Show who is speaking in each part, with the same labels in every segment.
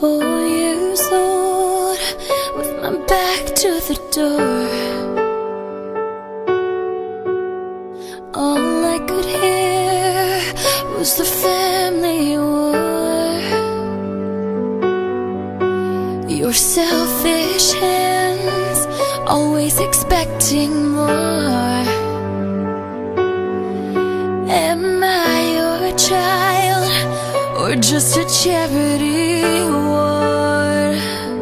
Speaker 1: 4 years old, with my back to the door. All I could hear was the family war. Your selfish hands, always expecting more. Am I your child, or just a charity ward?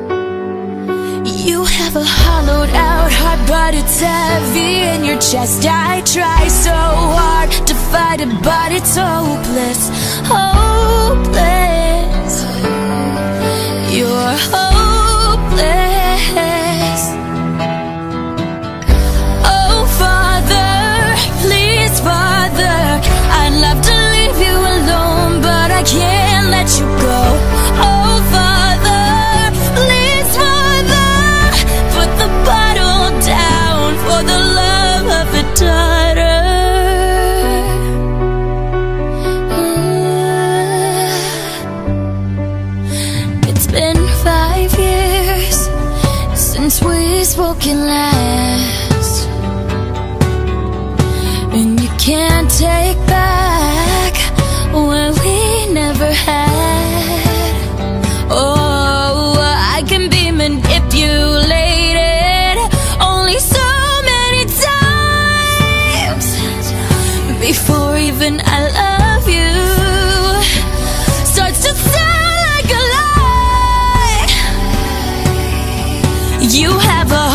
Speaker 1: You have a hollowed out heart, but it's heavy in your chest. I try so hard to fight it, but it's hopeless, hopeless. You're hopeless. Oh Father, please Father, I'd love to leave you alone, but I can't let you go. Oh Father, please Father, put the bottle down for the love of a daughter. It's been 5 years since we spoken last, and you can't take back what we never had. Oh, I can be manipulated only so many times before even I love you starts to sound like a lie. You have a